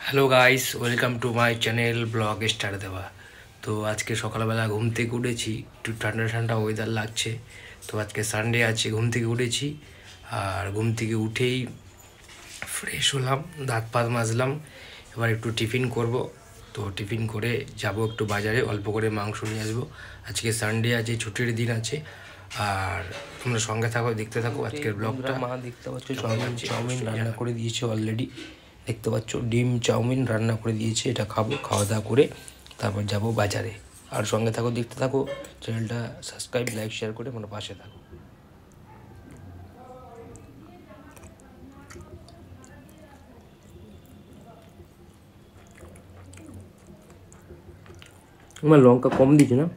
Hello guys, welcome to my channel blog star দেওয়া। তো আজকে সকালবেলা ঘুম থেকে উঠেছি, একটু ঠান্ডা ঠান্ডা ওয়েদার লাগছে। তো আজকে সানডে আছে, ঘুম থেকে উঠেছি। আর ঘুম থেকে উঠেই ফ্রেশ হলাম, দাঁত পাত মাজলাম। এবার একটু টিফিন করব। তো টিফিন করে যাব একটু বাজারে, অল্প করে মাংস নিয়ে আসবো। আজকে সানডে আছে, ছুটির দিন আছে। আর তোমরা সঙ্গে থাকো, দেখতে থাকো আজকের ব্লগটা। মা দেখতে পাচ্ছ চাউমিন রান্না করে দিয়েছে অলরেডি। দেখতে পাচ্ছ ডিম চাউমিন রান্না করে দিয়েছে, এটা খাবো। খাওয়া দাওয়া করে তারপর যাব বাজারে। আর সঙ্গে থাকো, দেখতে থাকো। চ্যানেলটা সাবস্ক্রাইব, লাইক, শেয়ার করে আমার পাশে থাকো। আমার লঙ্কা কম দিচ্ছে না?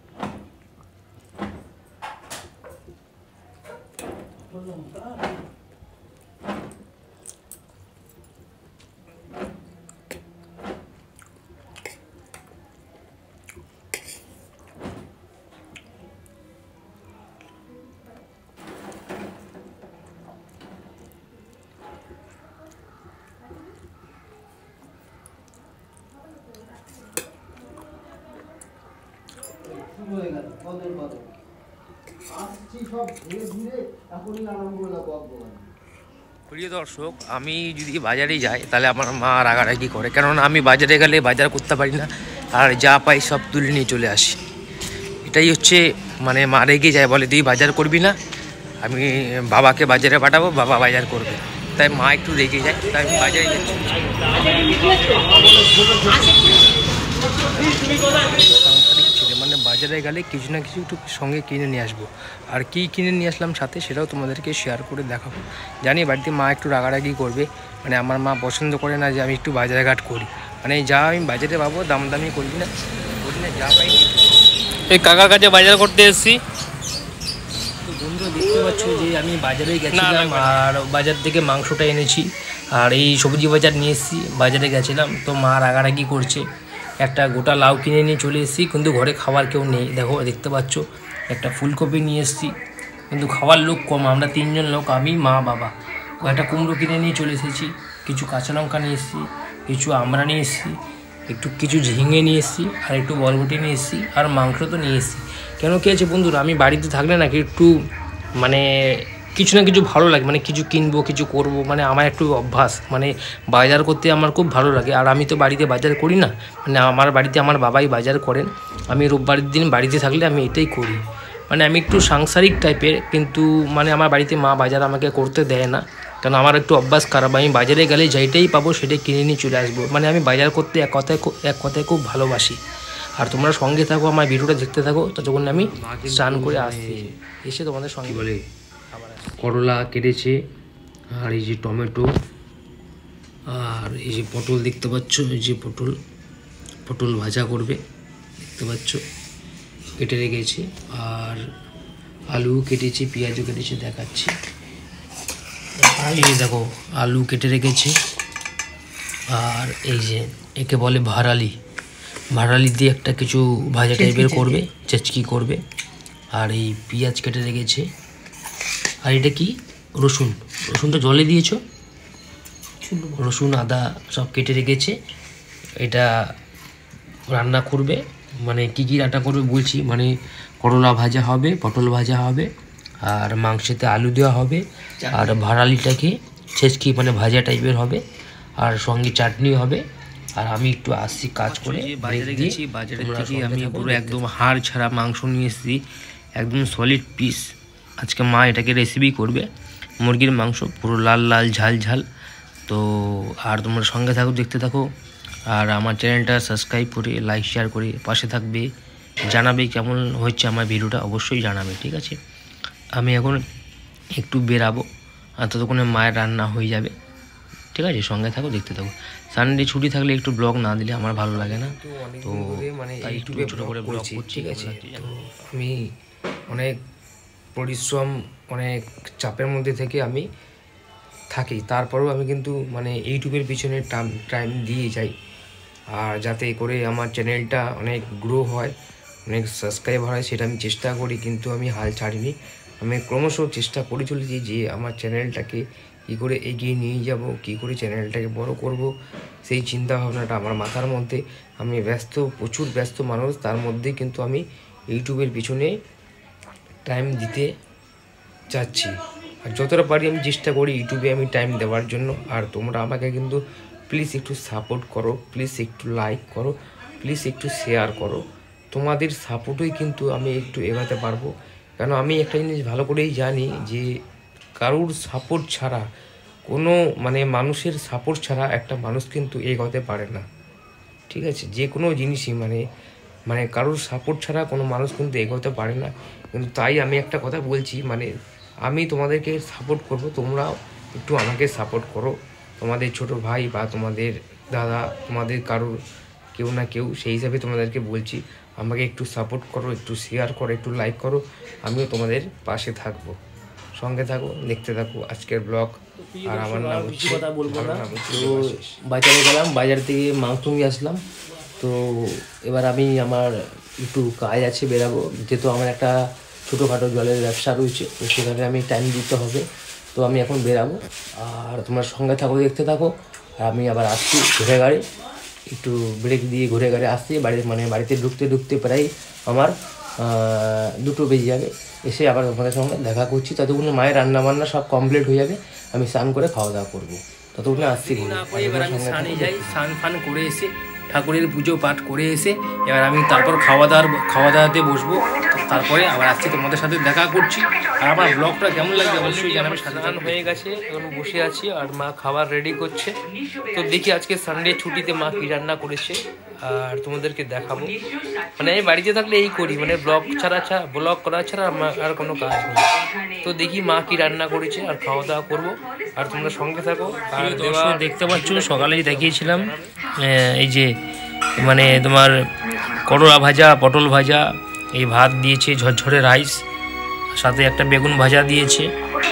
প্রিয় দর্শক, আমি যদি বাজারে যাই তাহলে আমার মা রাগারাগি করে, কেননা আমি বাজারে গেলে বাজার করতে পারি না। আর যা পাই সব তুলে নিয়ে চলে আসি। এটাই হচ্ছে, মানে মা রেগে যায়, বলে তুই বাজার করবি না, আমি বাবাকে বাজারে পাঠাবো, বাবা বাজার করবে। তাই মা একটু রেগে যায়, তাই আমি বাজারে যাচ্ছি। সাংসারিক ছেলে, মানে বাজারে গেলে কিছু না কিছু একটু সঙ্গে কিনে নিয়ে আসবো। আর কী কিনে নিয়ে আসলাম সাথে, সেটাও তোমাদেরকে শেয়ার করে দেখাবো। জানি বাড়িতে মা একটু রাগারাগি করবে, মানে আমার মা পছন্দ করে না যে আমি একটু বাজারঘাট করি। মানে যা আমি বাজারে পাবো দামি করবি না, যা পাই। এই কাকার কাছে বাজার করতে এসেছি। তো বন্ধুরা দেখতে পাচ্ছ যে আমি বাজারে গেছিলাম, আর বাজার থেকে মাংসটা এনেছি। আর এই সবজি বাজার নিয়ে এসেছি, বাজারে গেছিলাম। তো মা রাগারাগি করছে। একটা গোটা লাউ কিনে নিয়ে চলে এসেছি, কিন্তু ঘরে খাওয়ার কেউ নেই। দেখো, দেখতে পাচ্ছ একটা ফুলকপি নিয়ে এসেছি, কিন্তু খাওয়ার লোক কম, আমরা তিনজন লোক, আমি, মা, বাবা। একটা কুমড়ো কিনে নিয়ে চলে এসেছি, কিছু কাঁচা লঙ্কা নিয়ে এসেছি, কিছু আমরা নিয়ে এসেছি, কিছু ঝিঙে নিয়ে এসেছি, আর একটু বরবটি নিয়ে এসেছি, আর মাংস তো নিয়ে এসেছি। কেন কী আছে বন্ধুরা, আমি বাড়িতে থাকলে নাকি একটু মানে কিছু না কিছু ভালো লাগে, মানে কিছু কিনবো, কিছু করব, মানে আমার একটু অভ্যাস, মানে বাজার করতে আমার খুব ভালো লাগে। আর আমি তো বাড়িতে বাজার করি না, মানে আমার বাড়িতে আমার বাবাই বাজার করেন। আমি রোববারের দিন বাড়িতে থাকলে আমি এটাই করি। মানে আমি একটু সাংসারিক টাইপের, কিন্তু মানে আমার বাড়িতে মা বাজার আমাকে করতে দেয় না, কারণ আমার একটু অভ্যাস খারাপ। আমি বাজারে গেলে যেটাই পাবো সেটাই কিনে নিয়ে চলে আসবো। মানে আমি বাজার করতে এক কথায় খুব ভালোবাসি। আর তোমরা সঙ্গে থাকো, আমার ভিডিওটা দেখতে থাকো, ততক্ষণ আমি স্নান করে আসছি, এসে তোমাদের সঙ্গে বলে। করলা কেটেছে, আর এই যে টমেটো, আর এই যে পটল দেখতে পাচ্ছ, এই যে পটল ভাজা করবে, দেখতে পাচ্ছ কেটে রেখেছি। আর আলু কেটেছি, পেঁয়াজও কেটেছি, দেখাচ্ছি। এই দেখো আলু কেটে রেখেছি। আর এই যে একে বলে ভাড়ালি দিয়ে একটা কিছু ভাজা টাইপের করবে, চেচকি করবে। আর এই পেঁয়াজ কেটে রেখেছে। আর এটা কি, রসুনটা জলে দিয়েছো, রসুন আদা সব কেটে রেখেছে। এটা রান্না করবে, মানে কী রান্না করবে বলছি, মানে করলা ভাজা হবে, পটল ভাজা হবে, আর মাংসেতে আলু দেওয়া হবে, আর ভাড়ালিটাকে ছেচকি মানে ভাজা টাইপের হবে, আর সঙ্গে চাটনি হবে। আর আমি একটু আসছি কাজ করে, বাজারে গেছি। বাজারের থেকে আমি পুরো একদম হাড় ছাড়া মাংস নিয়ে এসেছি, একদম সলিড পিস। আজকে মা এটাকে রেসিপি করবে, মুরগির মাংস, পুরো লাল লাল ঝাল ঝাল। তো আর তোমরা সঙ্গে থাকো, দেখতে থাকো। আর আমার চ্যানেলটা সাবস্ক্রাইব করে, লাইক, শেয়ার করে পাশে থাকবে। জানাবে কেমন হচ্ছে আমার ভিডিওটা, অবশ্যই জানাবে, ঠিক আছে? আমি এখন একটু বেরাবো, আর ততক্ষণে মায়ের রান্না হয়ে যাবে, ঠিক আছে? সঙ্গে থাকো, দেখতে থাকো। সানডে ছুটি থাকলে একটু ব্লগ না দিলে আমার ভালো লাগে না। তো মানে ইউটিউবে ছোটো করে ব্লগ করছি, ঠিক আছে? তো আমি অনেক পরিশ্রম, অনেক চাপের মধ্যে থেকে আমি থাকি, তারপরেও আমি কিন্তু মানে ইউটিউবের পিছনে টাইম দিয়ে যাই। আর যাতে করে আমার চ্যানেলটা অনেক গ্রো হয়, অনেক সাবস্ক্রাইবার হয়, সেটা আমি চেষ্টা করি। কিন্তু আমি হাল ছাড়িনি, আমি ক্রমশ চেষ্টা করে চলেছি যে আমার চ্যানেলটাকে কী করে এগিয়ে নিয়ে যাব, কী করে চ্যানেলটাকে বড় করব, সেই চিন্তা ভাবনাটা আমার মাথার মধ্যে। আমি প্রচুর ব্যস্ত মানুষ, তার মধ্যে কিন্তু আমি ইউটিউবের পিছনে টাইম দিতে চাচ্ছি। আর যতটা পারি আমি চেষ্টা করি ইউটিউবে আমি টাইম দেওয়ার জন্য। আর তোমরা আমাকে কিন্তু প্লিজ একটু সাপোর্ট করো, প্লিজ একটু লাইক করো, প্লিজ একটু শেয়ার করো। তোমাদের সাপোর্টেই কিন্তু আমি একটু এগোতে পারবো। কারণ আমি একটা জিনিস ভালো করেই জানি যে কারুর সাপোর্ট ছাড়া মানুষের সাপোর্ট ছাড়া একটা মানুষ কিন্তু এগোতে পারে না। ঠিক আছে, যে কোনো জিনিসই কারোর সাপোর্ট ছাড়া কোনো মানুষ কিন্তু এগোতে পারে না। কিন্তু তাই আমি একটা কথা বলছি, আমি তোমাদেরকে সাপোর্ট করব, তোমরাও একটু আমাকে সাপোর্ট করো। তোমাদের ছোট ভাই বা তোমাদের দাদা, তোমাদের কারোর কেউ না কেউ, সেই হিসাবে তোমাদেরকে বলছি, আমাকে একটু সাপোর্ট করো, একটু শেয়ার করো, একটু লাইক করো। আমিও তোমাদের পাশে থাকবো। সঙ্গে থাকো, দেখতে থাকো আজকের ব্লগ। আর আমার নাম কিছু কথা বলবো না। তো বাজারে গেলাম, বাজার থেকে মাংস নিয়ে আসলাম। তো এবার আমি আমার একটু কাজ আছে, বেরাবো, যেহেতু আমার একটা ছোটোখাটো জলের ব্যবসা রয়েছে, তো সেখানে আমি টাইম দিতে হবে। তো আমি এখন বেরাবো, আর তোমরা সঙ্গে থাকো, দেখতে থাকো। আর আমি আবার আসছি ঘুরে গাড়ি, একটু ব্রেক দিয়ে ঘুরে গাড়ি আসছি বাড়িতে ঢুকতে প্রায় আমার 2টো বেজে যাবে। এসে আবার তোমাদের সঙ্গে দেখা করছি। ততক্ষণে মায়ের রান্নাবান্না সব কমপ্লিট হয়ে যাবে, আমি স্নান করে খাওয়া দাওয়া করবো। ততক্ষণে আসছি না করে এবার আমি স্নানে যাই, স্নান ফান করে এসে ঠাকুরের পুজো পাঠ করে এসে এবার আমি তারপর খাওয়া দাওয়াতে বসবো। তারপরে আবার আজকে তোমাদের সাথে দেখা করছি। আর আমার ব্লগটা কেমন লাগবে অবশ্যই জানাবে। স্নান হয়ে গেছে, এখন বসে আছি আর মা খাবার রেডি করছে। তো দেখি আজকে সানডে ছুটিতে মা কী রান্না করেছে আর তোমাদেরকে দেখাবো। আমি বাড়িতে থাকলে এই করি, ব্লগ করা ছাড়া আমার আর কোনো কাজ নেই। তো দেখি মা কি রান্না করেছে আর খাওয়া দাওয়া করবো। আর তোমরা সঙ্গে থাকো। আর দেখতে পাচ্ছ সকালেই দেখিয়েছিলাম এই যে তোমার করলা ভাজা, পটল ভাজা, এই ভাত দিয়েছে, ঝরঝরে রাইস, সাথে একটা বেগুন ভাজা দিয়েছে,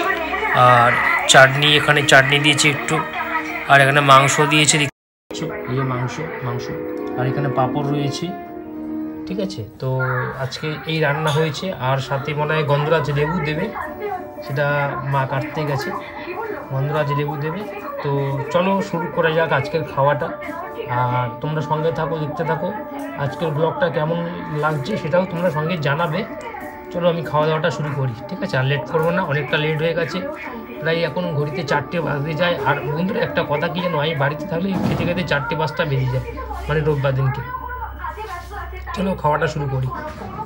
আর চাটনি, এখানে চাটনি দিয়েছে একটু, আর এখানে মাংস দিয়েছে, এই যে মাংস, আর এখানে পাঁপড় রয়েছে। ঠিক আছে, তো আজকে এই রান্না হয়েছে। আর সাথে মনে হয় গন্ধরাজ লেবু দেবে, সেটা মা কাটতে গেছে, গন্ধরাজ লেবু দেবে। তো চলো শুরু করা যাক আজকের খাওয়াটা। আর তোমরা সঙ্গে থাকো, দেখতে থাকো। আজকের ব্লগটা কেমন লাগছে সেটাও তোমরা সঙ্গে জানাবে। চলো আমি খাওয়া দাওয়াটা শুরু করি, ঠিক আছে? আর লেট করবো না, অনেকটা লেট হয়ে গেছে, প্রায় এখন ঘড়িতে 4টে বাজতে যায়। আর বন্ধুরা একটা কথা কি জানো, আমি বাড়িতে থাকলে খেতে 4টে 5টা বেজে যায়, রোববার দিনকে। চলো খাওয়াটা শুরু করি।